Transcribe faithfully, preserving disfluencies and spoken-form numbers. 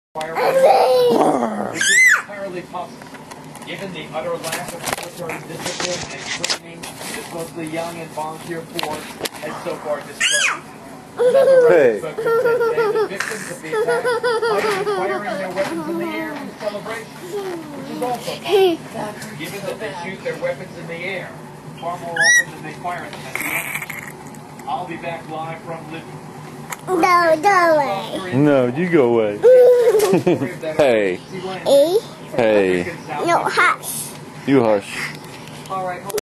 Which is entirely possible, given the utter lack of military discipline and training that both the young and volunteer force has so far displayed. Another Hey. spokesman said today that victims of the attack might have been firing their weapons in the air in celebration, which is also possible, given that they shoot their weapons in the air far more often than they fire them at the enemy. I'll be back live from Libya. No, go away. No, you go away. Hey. E? Hey. No, hush. You hush. All right.